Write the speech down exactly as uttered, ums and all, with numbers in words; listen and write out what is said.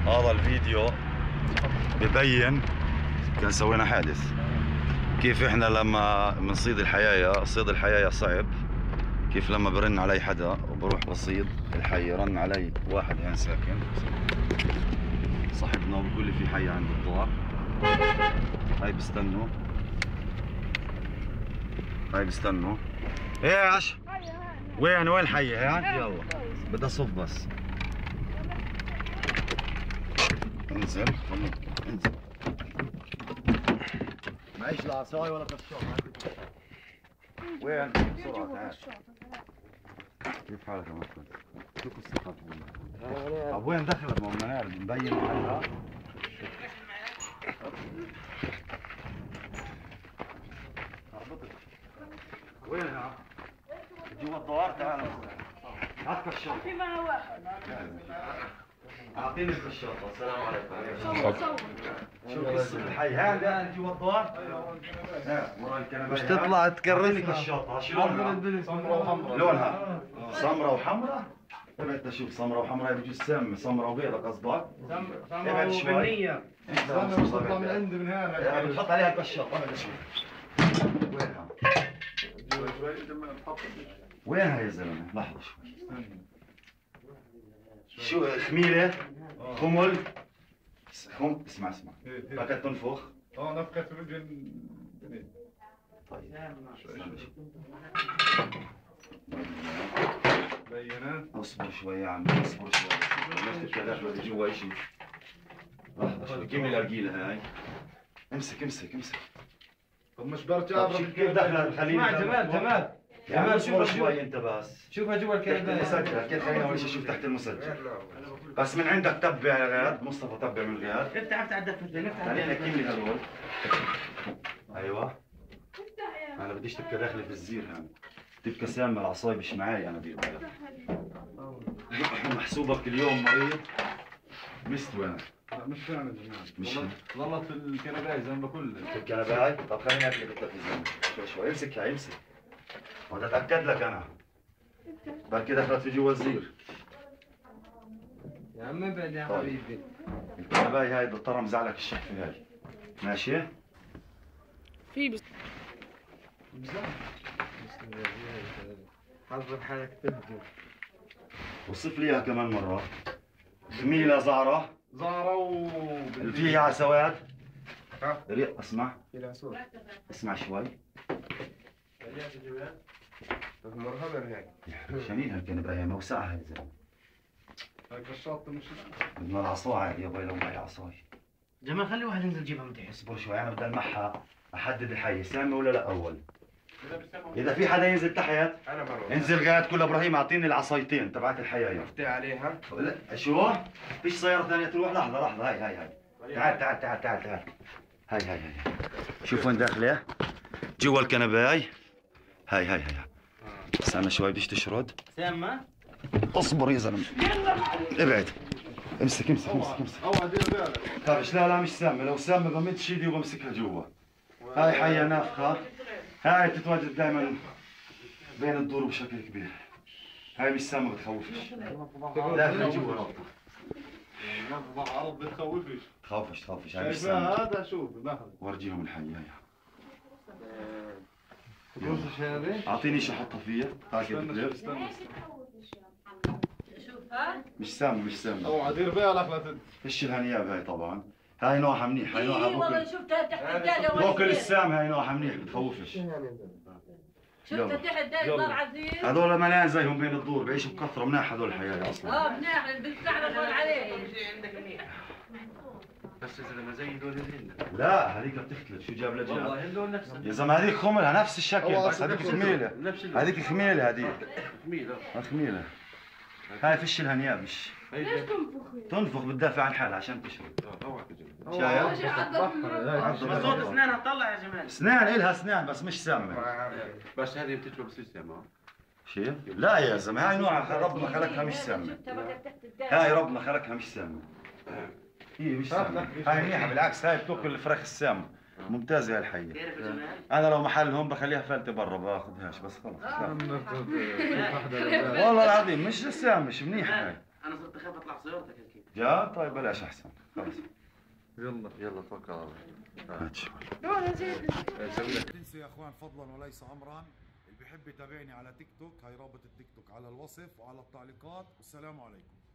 هذا الفيديو ببين كان سوينا حادث، كيف احنا لما بنصيد الحياية، صيد الحياية صعب، كيف لما برن علي حدا وبروح بصيد الحي، رن علي واحد هين ساكن صاحبنا وبقول لي في حي عند الدار، هاي بستنوا هاي بستنوا ايه يا عش وين وين الحي هين؟ يلا بدي اصب بس. انزل انزل معيش لا عصاي ولا كشاف. وين؟ بسرعة تعال. كيف حالك يا مكتب؟ شو قصتك؟ طب وين دخلت؟ ما بدنا نعرف نبين محلها. وينها؟ جوا الدوار. تعال هات كشاف. في معها واحد. اعطيني الكشاطة. السلام عليكم. شو قصة الحي؟ هذا انت جوا الدار؟ ها ورا الكنبايه مش تطلع تكرسها. الكشاطة شو لونها؟ سمراء وحمراء. لونها سمراء وحمراء؟ ابعد شوف سمراء وحمراء بجوز سامة، سمراء وبيضة قصدك؟ سمراء وبنية. سمراء بتطلع من عندي من هنا. بتحط عليها الكشاطة. ابعد شوف. وينها؟ وينها يا زلمة؟ لحظة شوي. شو خميلة؟ خمل؟ خم اسمع اسمع بدك تنفخ؟ اه نفخة في وجه. طيب بينات. اصبر شوي يا عمي اصبر شوي. ليش تتكلم بدي جوا شيء؟ لحظة شوي كم الارجيلة هاي؟ امسك امسك امسك. طب مش برجع كيف دخلت؟ خليني اسمع جمال جمال جمال شوفها شوي انت بس شوفها جوا الكنبايه. المسجل كيف خليني اول شيء اشوف تحت المسجل بس من عندك تبع غاد مصطفى تبع من غاد. افتح افتح عدك افتح خلينا كمل هذول. ايوه انا بديش تبقى داخله في الزير هان، تبقى سامة العصاي مش معي انا دير بالك. محسوبك اليوم مريض مستوي انا. لا مش فاهم يا جماعه مش ظلت في الكنبايه زي ما بقول لك. في الكنبايه؟ طب خليني اقلب التلفزيون شوي شوي. امسكها امسك بدي اتاكد لك انا بركي دخلت في جوا الزير. يا عم ابعد يا حبيبي. الكنبايه هاي ترى مزعلك الشحفه هاي ماشي؟ في بس حضر حالك تبدو. وصف لي اياها كمان مرة. خميلة زعرة زعرة و فيها عسوات. ها؟ ريق اسمع. فيها عسوات. اسمع شوي. مرحبا هيك. شنين هالكنباية موسعة هاي زلمة. هاي كشاطة مش بدنا العصاية يا باي لو معي عصاي. جمال خلي واحد ينزل جيبها من تحت. اصبر شوي انا بدي المحها احدد الحي سامي ولا لا اول. اذا في حدا ينزل تحت انا بروح. انزل غاد كل ابراهيم اعطيني العصايتين تبعت الحيايه. افتح عليها. لا شو؟ فيش سيارة ثانية تروح. لحظة لحظة هاي هاي هاي. تعال تعال تعال تعال تعال. هاي هاي هاي. شوف وين داخلة؟ جوا الكنباي. هاي هاي هاي. استنى شوي بديش تشرد. سامة؟ اصبر يا زلمة. ابعد. امسك امسك امسك امسك. اوعى دير بالك. طيب لا لا مش سامة، لو سامة بمد ايدي وبمسكها جوا. هاي حية نافخة. هاي تتواجد دائما بين الدور بشكل كبير. هاي مش سامة بتخوفش. داخلة جوا رابطة. نفضح عرض بتخوفش. تخوفش تخوفش هاي مش سامة. هذا شوف لحظة. ورجيهم الحي هاي. تخوفش هذه؟ اعطيني شي احطها فيها. استنى استنى شوفها. مش سامة مش سامة. اوعى دير بالك لا تد. فيش الهنياب هاي طبعا. هاي نوعها منيح. هاي نوعها بوكل. والله شفتها تحت الدالة. بوكل السام هاي نوعها منيح بتخوفش. شفتها تحت الدالة نار عزيز. هذول مليان زيهم بين الدور بيعيشوا بكثرة مناح هذول الحياة اصلا. اه مناح بتساعدك عليه. عندك منيح. بس يا زلمه زي دول هن. لا هذيك بتختلف شو جاب لجاب. والله هن نفس يا زلمه هذيك خملها نفس الشكل بس هذيك خميله. هذيك خميله هذيك. خميله. خميله. هاي فيش الهنياب مش. ليش تنفخ؟ تنفخ بتدافع عن حالها عشان تشرب. اوعى تجرب. شايف؟ صوت اسنانها تطلع يا جمال. اسنان الها اسنان بس مش سامه. بس هذه بتشرب بس سامه. شيء؟ لا يا زلمه هاي نوعها ربنا خلقها مش سامه. هاي ربنا خلقها مش سامه. هي مش سامه. هاي منيحه بالعكس هاي بتاكل الفراخ السامه. ممتازه هاي الحيه. انا لو محلهم بخليها فلتة برا باخذهاش بس خلص. والله العظيم مش سامه مش منيحه هاي. انا صرت اخاف اطلع سيارتك هيك. جا طيب بلاش احسن خلص. يلا يلا توكل على الله. لا تنسوا يا اخوان فضلا وليس امرا، اللي بيحب يتابعني على تيك توك هاي رابط التيك توك على الوصف وعلى التعليقات، والسلام عليكم.